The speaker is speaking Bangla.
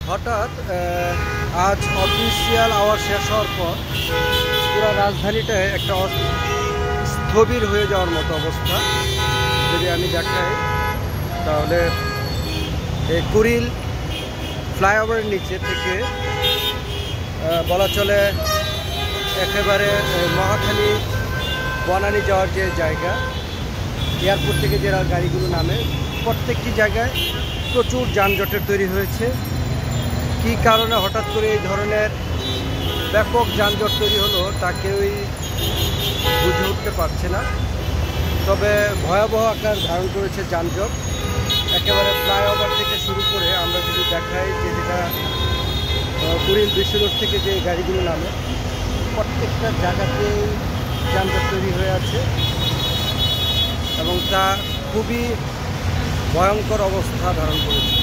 হঠাৎ আজ অফিসিয়াল আওয়ার শেষ হওয়ার পর পুরো রাজধানীটা একটা স্থবির হয়ে যাওয়ার মতো অবস্থা। যদি আমি দেখাই তাহলে এই কুড়িল ফ্লাইওভারের নিচে থেকে বলা চলে একেবারে মহাখালী বনানী যাওয়ার যে জায়গা, এয়ারপোর্ট থেকে যে গাড়িগুলো নামে, প্রত্যেকটি জায়গায় প্রচুর যানজটের তৈরি হয়েছে। কী কারণে হঠাৎ করে এই ধরনের ব্যাপক যানজট তৈরি হলো তা কেউই বুঝে উঠতে পারছে না। তবে ভয়াবহ আকার ধারণ করেছে যানজট। একেবারে ফ্লাইওভার থেকে শুরু করে আমরা যদি দেখাই যে যেটা কুড়িল বিশ্ব রোড থেকে যে গাড়িগুলো নামে, প্রত্যেকটা জায়গাতেই যানজট তৈরি হয়ে আছে এবং তা খুবই ভয়ঙ্কর অবস্থা ধারণ করেছে।